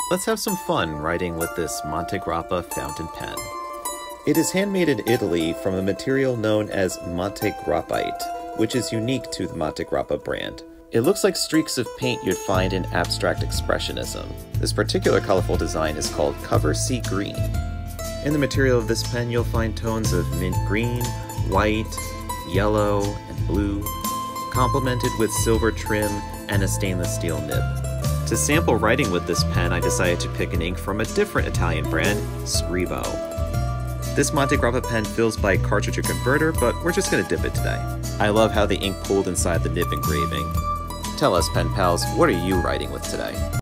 Let's have some fun writing with this Montegrappa fountain pen. It is handmade in Italy from a material known as Montegrappite, which is unique to the Montegrappa brand. It looks like streaks of paint you'd find in abstract expressionism. This particular colorful design is called Coverseagreen. In the material of this pen, you'll find tones of mint green, white, yellow, and blue, complemented with silver trim and a stainless steel nib. To sample writing with this pen, I decided to pick an ink from a different Italian brand, Scribo. This Montegrappa pen fills by cartridge or converter, but we're just going to dip it today. I love how the ink pulled inside the nib engraving. Tell us, pen pals, what are you writing with today?